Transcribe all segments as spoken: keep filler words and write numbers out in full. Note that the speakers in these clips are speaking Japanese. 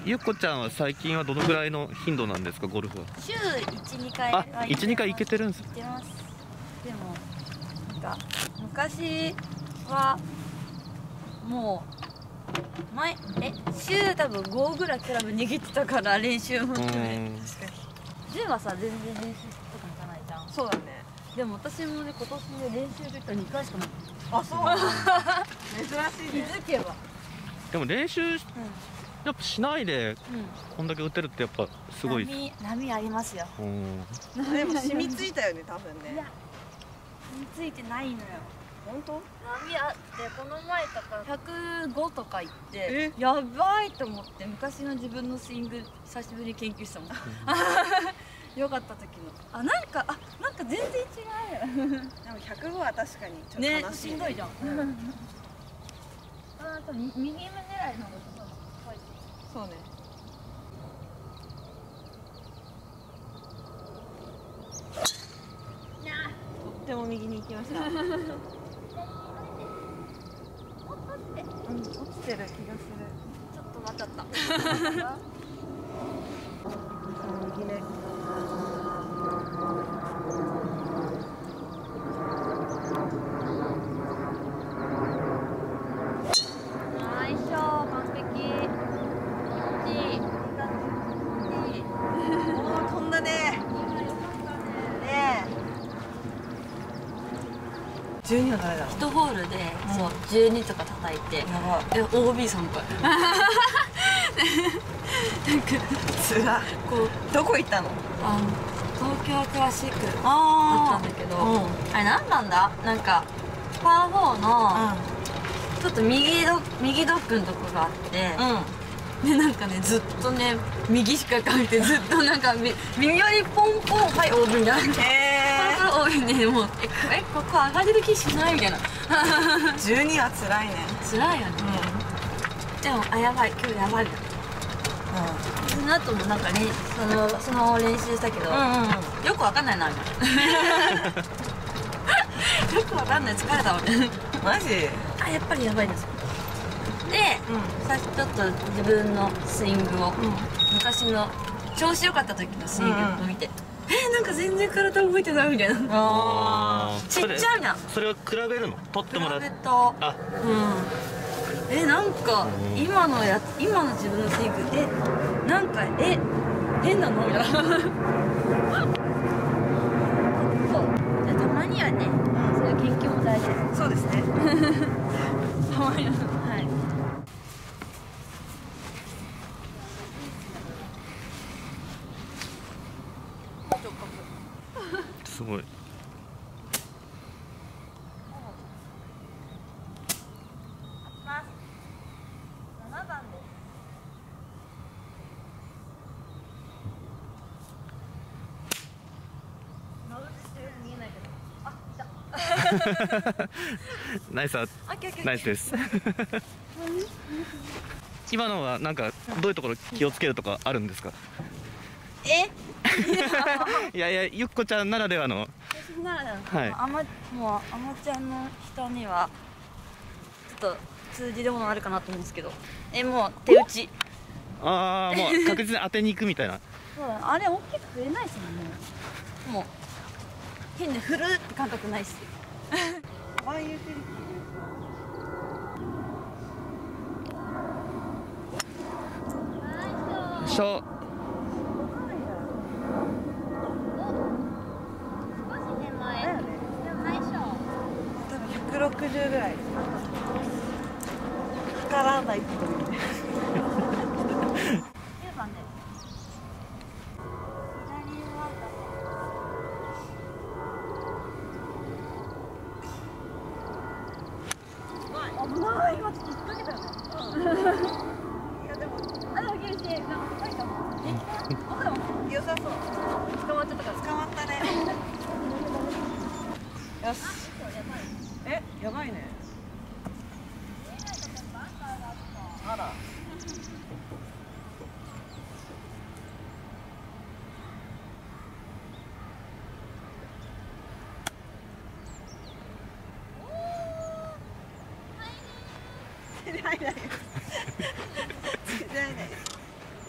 ゆっこちゃんは最近はどのぐらいの頻度なんですか、ゴルフは。 週いち、にかいあ、いち、にかい行けてるんですか。 行ってます。でもなんか昔はもう前え週多分ごぐらいクラブ握ってたから、練習も含め。確かにじゅうはさ全然練習とか行かないじゃん。 そうだね。 でも私もね、今年で練習で行ったらにかいしかない。 あ、そう珍しいね。 気づけば。 でも練習、うん、やっぱしないで、うん、こんだけ打てるってやっぱすごい。 波、波ありますよ。 うん。 でも染みついたよね、多分ね。 いや、染みついてないのよ。 本当？ 波あって、この前とかひゃくごとか行ってやばいと思って、昔の自分のスイング久しぶりに研究したもん。よかった時の、あ、なんか、あ、なんか全然違う。 でもひゃくごは確かにちょっとね、 悲しい。 しんどいじゃん。あと右目狙いの方が怖い。 そうね。とっても右に行きました。うん、落ちてる気がする。 ちょっと待っちゃった。 右ね。 ナイスショー、完璧。気持ちいい。 おお、飛んだね。 今よかったね。 ねえ。じゅうには誰だ。 一ホールで、そう、じゅうにとか叩いて。やば。え、オービーさんかい。なんか、 つら。こう、どこ行ったの。 あの、東京クラシック。だったんだけど。あれ、なんなんだ。なんか、パーフォーの。ちょっと右ド、右ドッグのとこがあって。で、なんかね、ずっとね、右しか書いて、ずっとなんか、右よりポンポン、はい、オーブンだ。へえ。これから多いね、もう、え、え、ここ上がれる気しないみたいな。 じゅうには辛いね。 辛いよね。でも、あ、やばい、今日やばい。その後もなんかね、その、その練習したけど、よくわかんないな、みたいな。よくわかんない、疲れたわね。 マジ？ あ、やっぱりやばいです。で、さっきちょっと自分のスイングを、昔の調子良かった時のスイングを見て、え、なんか全然体動いてないみたいな。ああ。ちっちゃいな。 それを比べるの？取ってもらって。 比べた。あ、うん。え、なんか今のや今の自分のスイング、え、なんかえ変なのみたいな。そう。じゃたまにはね、そういう研究も大事です。 そうですね。 たまには。はい。 すごい。 ななばんです。まぶしてる見えないけど。あ、来た。 ナイスア、ナイスです。今のはなんかどういうところ気をつけるとかあるんですか。 えいやいや、ゆっこちゃんならではの。 ならではの、はい、あまもうアマちゃんの人にはちょっと通じるものあるかなと思うんですけど、え、もう手打ち。 ああ、もう確実に当てに行くみたいな。 そうだ、あれ大きく振れないですもんね。もう変で振るって感覚ないし。 ワンユーティリティ。しょ。 ひゃくろくじゅうぐらい。測らないといいね。 きゅうばんです。左は危ない。今ちょっと引っ掛けたよね。 いやでも、 あ、でも厳しい。なんか高いかも。え、 良さそう。 捕まっちゃったから。 捕まったね。よし。え、やばいね。あら。ないない。ないない。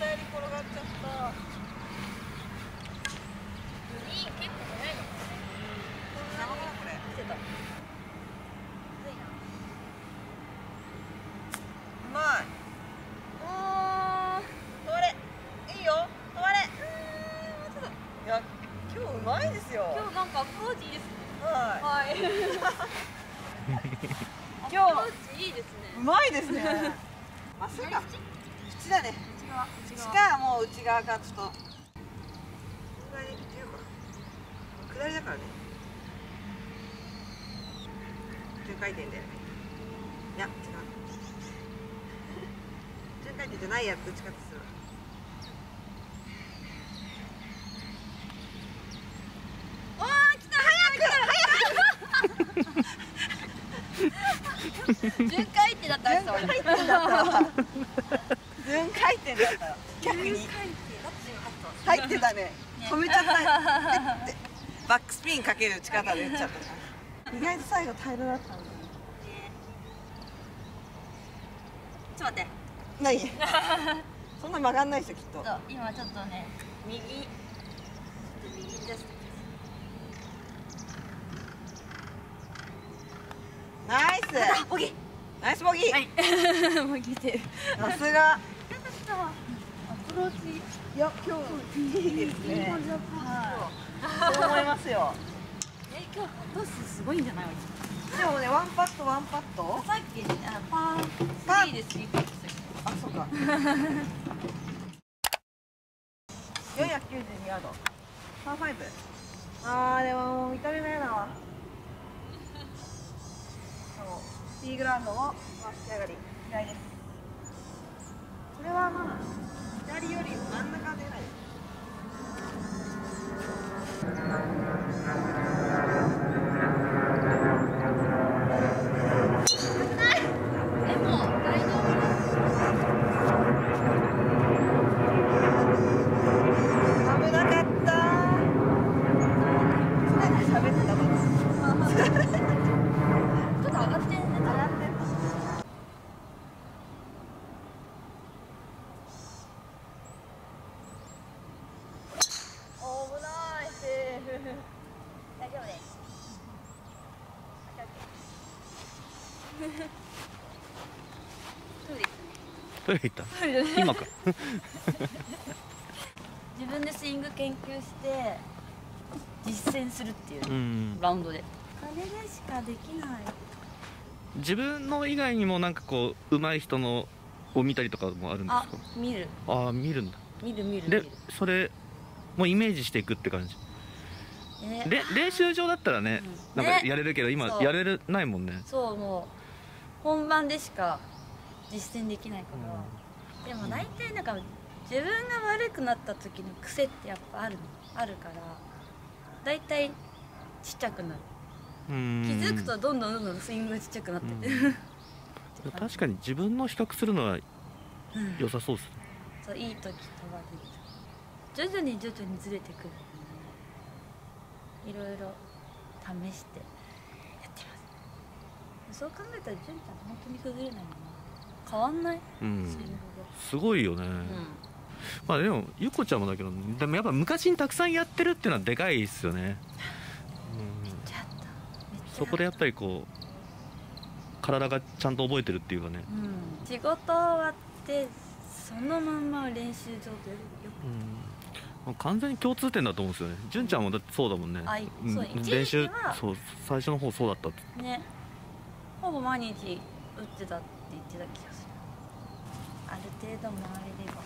台に転がっちゃった。 結構早いのかな。 こんなもんこれ。 見てた。 うまい。 あ止まれ。いいよ。止まれ。いや、今日うまいですよ。 ー今日なんかアプローチいいですね。 ははい。 今日アプローチいいですい。うね。 まいですね。まっすぐか。口だね。 内側、内口側。 かもう内側かちょっと。下りっていうか。下りだからね。順回転だよね。いや、違う。順回転じゃないやつ打ち方する。 おー、来た、早く。巡回ってだったら。 順回転だったわ。順回転だったわ。逆に。入ってたね。止めちゃった。ってバックスピンかける力で打っちゃった。意外と最後平らだったんだ。 ちょっと待って。 何？そんな曲がんないでしょきっと。 そう今ちょっとね、右、ちょっと右ジャスト。 ナイス。 ボギー。 ナイスボギー。 はい。ボギーてる。 さすが。 アプローチ。 いや今日いいですね。そう思いますよ。 え、今日パット数すごいんじゃない？ でもねワンパットワンパット。 さっきあのパーパースリーでスリーパットする。 あ、そうか。四百九十二ヤード。パーファイブ。あーでももう見た目が嫌だわ。そう。ティーグラウンドも回し上がり左です。これはまあ左より真ん中でない。 でも大丈夫。 危なかった。喋ってたもん。 ちょっと上がってんね。 上がって。危ない。セーフ。 大丈夫です。そうですね。 トイレ行った今か自分でスイング研究して実践するっていううんラウンドで。あれでしかできない。 自分の以外にもなんかこう上手い人のを見たりとかもあるんですあか？、 見るああ見るんだ。 見る見る見でる。 それもうイメージしていくって感じえで練習場だったらね、 うんなんかねやれるけど今そうやれるないもんね。 そうもう本番でしか実践できないから、でも大体なんか自分が悪くなった時の癖ってやっぱあるのあるから大体ちっちゃくなる。 うん気づくとどんどんどんどんスイングがちっちゃくなってて、 うん確かに自分の比較するのはうん良さそうですね。 そういい時と悪い時徐々に徐々にずれてくる。いろいろ試してやってます。そう考えたら純ちゃん本当に崩れないもんな。変わんない、 うんスイングすごいよね、 が。うんまあでもゆこちゃんもだけどでもやっぱ昔にたくさんやってるっていうのはでかいですよね、うん、 ちゃっためっちゃそこでやっぱりこう体がちゃんと覚えてるっていうかね、 うん、仕事終わってそのまんま練習場でようん、もう完全に共通点だと思うんですよね。純ちゃんもだってそうだもんね。 あいうんそう一練習時期はそう最初の方そうだったって。 くねほぼ毎日打ってたって言ってた気がする。ある程度回れれば。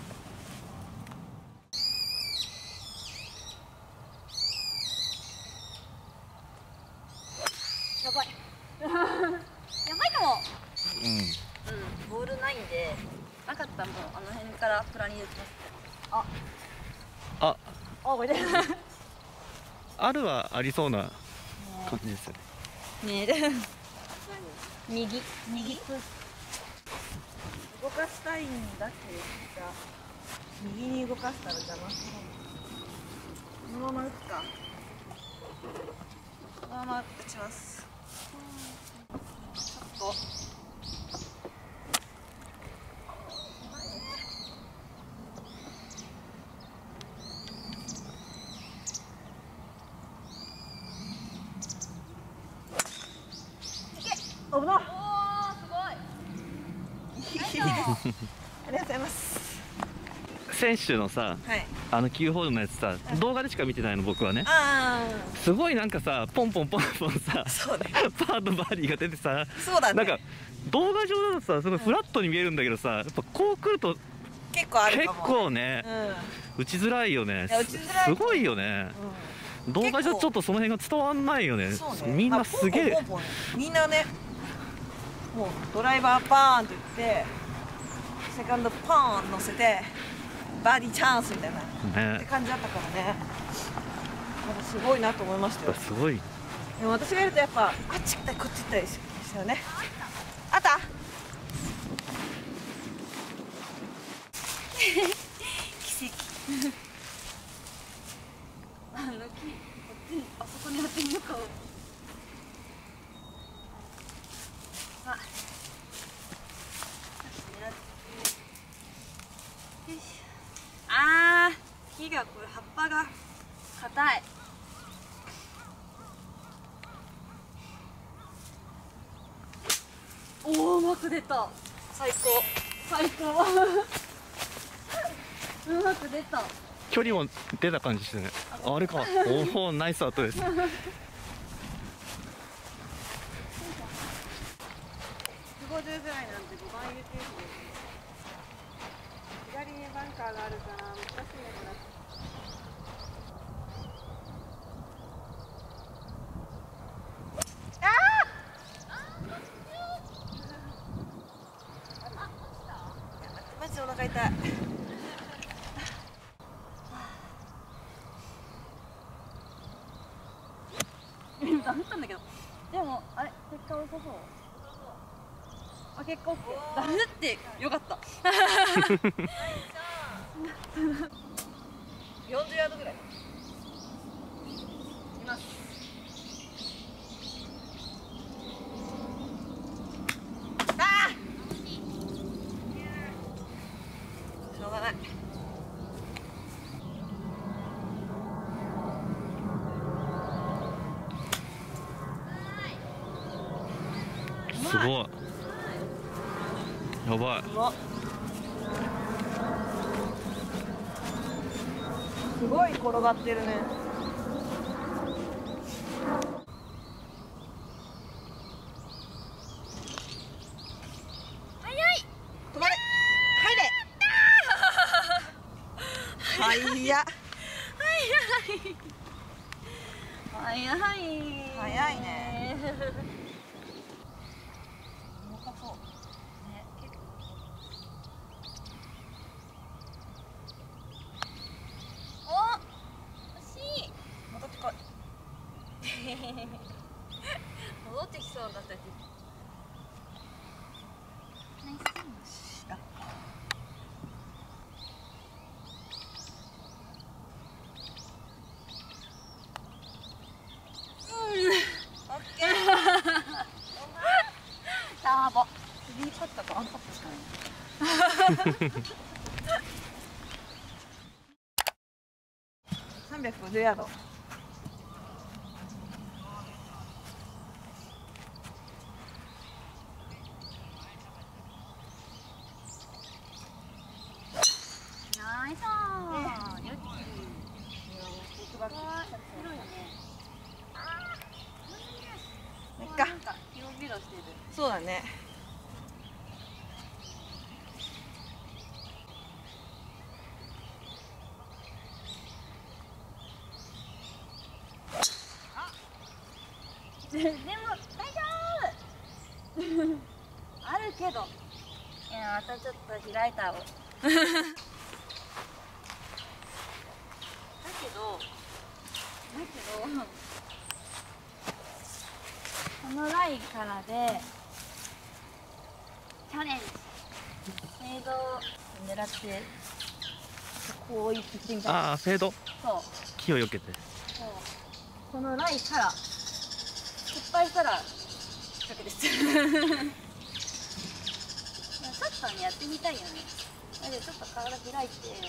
やばいやばいかも。 うん。 うん、ボールないんでなかったらもうあの辺からプラに入れてます。ああ、 あこれねあるはありそうな感じですよね。 ねえ右右動かしたいんだけど右に動かしたら邪魔する。このまま打つか。このまま打ちます。ちょっと危ない。 おーすごい。 ありがとうございます。 選手のさ、 はい、 あのキーホルダーのやつさ、動画でしか見てないの僕はね。 あすごいなんかさ、ポンポンポンポンさ、 そうね、 パーとバーディーが出てさ、 そうだね、 なんか動画上だとさすごいフラットに見えるんだけどさ、やっぱこう来ると結構ある結かも。 構ね、 うん、 打ちづらいよね。 いや打ちづらいすごいよね。 うん、 動画じゃちょっとその辺が伝わんないよね。 そうね、 みんなすげえ、 まあポンポンポンポンね、みんなね、もうドライバーバーンって言ってセカンドパーン乗せてバーディーチャンスみたいな、ってね、 感じだったからね、なんかすごいなと思いましたよ。 すごい。 でも私がいるとやっぱあっち行ったりこっち行ったりしたよね。あった奇跡。あの木、こっちに、あそこにやってみようか。あ、よし。あー、木がこれ葉っぱが硬い。おー、うまく出た。最高。最高。うまく出た。 距離も出た感じしてね。あれか。おお、ナイスアウトです。 ごじゅうぐらいなんてごばん入れてる左にバンカーがあるから難しいのかな。マジでお腹痛い。 ダメなんだけど、でもあれ結果良さそう。あ、結果 OK。ダメってよかった。 よんじゅうヤードぐらい。います。ああ。しょうがない。 すごい。やばい。 すごい転がってるね。 早い。 止まれ。入れ。早っ。 早い。 早いね。重たそう。 ね、結構。お、惜しい。 また近い。 戻ってきそうだったけど。ナイス。ターボ。スリーパットかワンパットしかない。 さんびゃくごじゅうヤード。 ナイスー。よっしー。広いね。 いっか。 なんか広々してる。 そうだね。 でも大丈夫。あるけど。いや、またちょっと開いたわ。だけど。だけど。このラインからで。チャレンジ。フェードを狙って。こういうピッチング。 ああ、フェード。 そう。 木を避けて。 そう。このラインから。失敗したら。だけです。ちょっとね、やってみたいよね。だけどちょっと体開いて、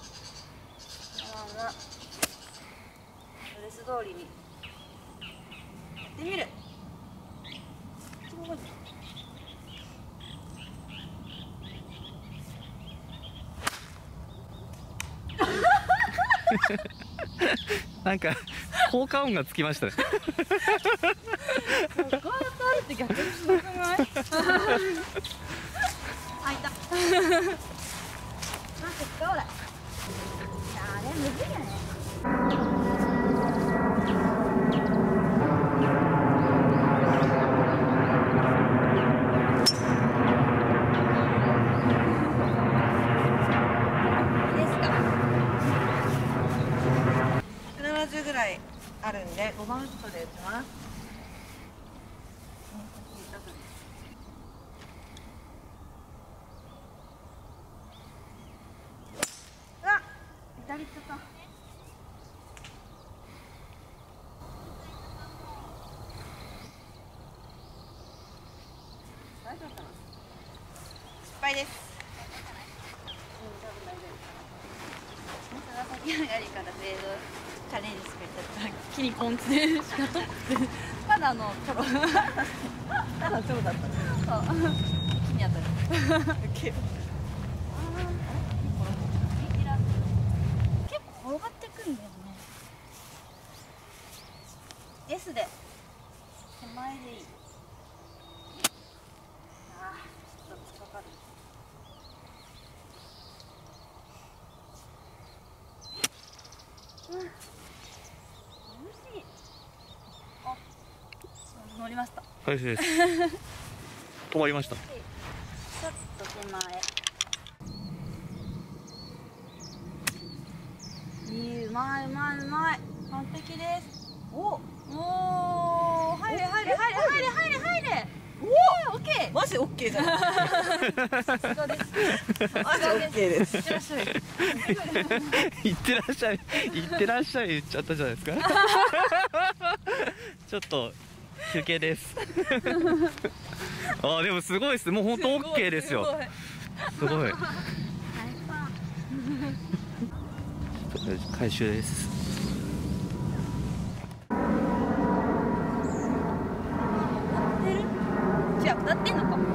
まあまあドレス通りにやってみる。すごい。 なんか効果音がつきましたね。 こうやってあるって逆にすごくない？あ、いた。マジか、ほら。いや、あれむずいよね。 ひゃくななじゅうぐらいあるんでごばんウッドで打ちます。うわっ、左手か。大丈夫かな。失敗です。 先上がりからフェードチャレンジするやったら木にポンツでしかとってただのトロただ超だったね。 そう木に当たる。 結構転がってくんだよね。 S で手前でいい。ああ、ちょっと突っかかる。うん、楽しい。あ、乗りました。 開始です。止まりました。 ちょっと手前。いい、うまいうまいうまい。完璧です。お、おー、入れ入れ入れ入れ入れ入れ。おお、オッケー。 マジオッケーじゃん。 さすがです。 マジオッケーです。 いってらっしゃい。 いってらっしゃい。いってらっしゃい言っちゃったじゃないですか。ちょっと休憩です。あー、でもすごいです。もう本当オッケーですよ。すごい。回収です。 違う、歌ってんのか。